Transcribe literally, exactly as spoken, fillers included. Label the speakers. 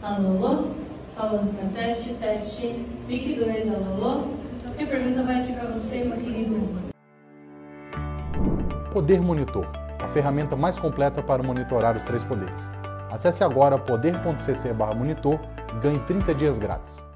Speaker 1: Alô, alô? Falando para teste, teste, pique dois, alô, alô? Minha pergunta vai aqui para você, meu querido.
Speaker 2: Poder Monitor, a ferramenta mais completa para monitorar os três poderes. Acesse agora poder ponto cc barra monitor e ganhe trinta dias grátis.